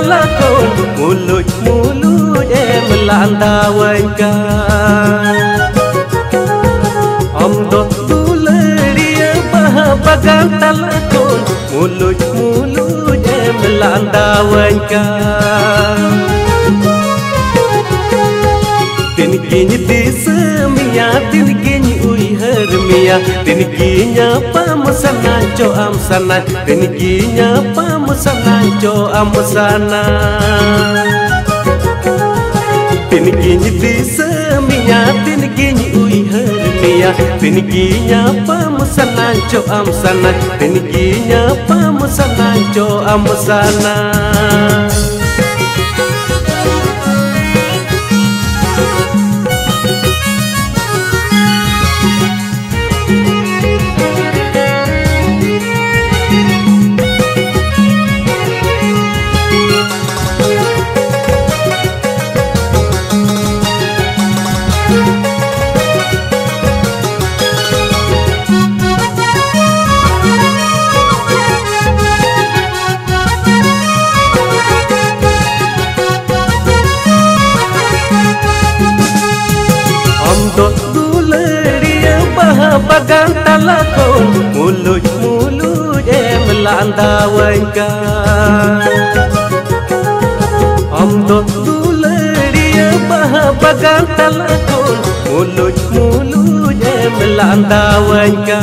talako mulut melanda wajka om do dia bagan talako mulut melanda wajka Tinkinya disemia, tinkinya uihar mia, tinkinya pamusana co amsana, tinkinya pamusana co amsana. Tinkinya disemia, tinkinya uihar mia, tinkinya pamusana co amsana, tinkinya pamusana co amsana. Bagan talako mulut melanda wajka om do dia bagan talako mulut melanda wajka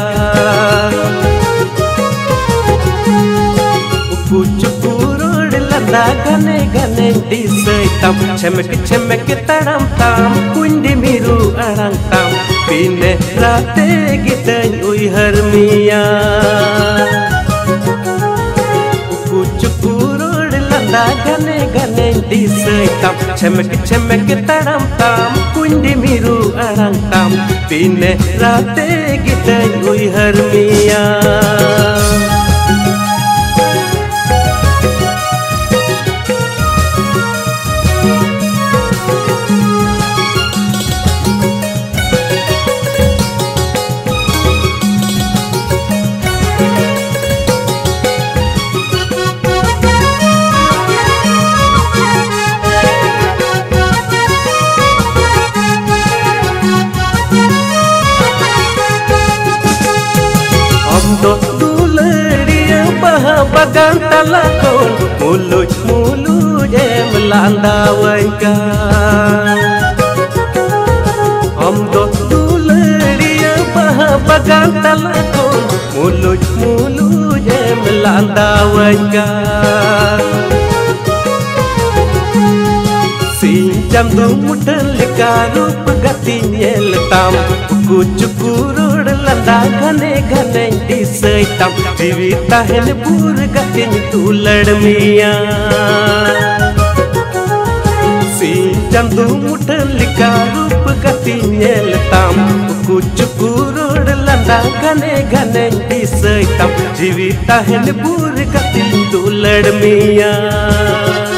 uku cukur landa gane disaitam cemek taram tam kundi miru arang tam Pine rate gitany uihar mia Uku cukurod landa gane disaitam Cemek taram tam kundi miru arang tam Pine rate gitany uihar mia Bagan talako mulut melanda wajka om do dia bagan talako mulut melanda wajka Sinjam du mudan leka rup gatinya letam Uku cukurod landa gane disaitam Jivita hen pur gatin tu ladmiya Sinjam du mudan leka rup gatinya letam Uku cukurod landa gane disaitam Jivita hen pur gatin tu ladmiya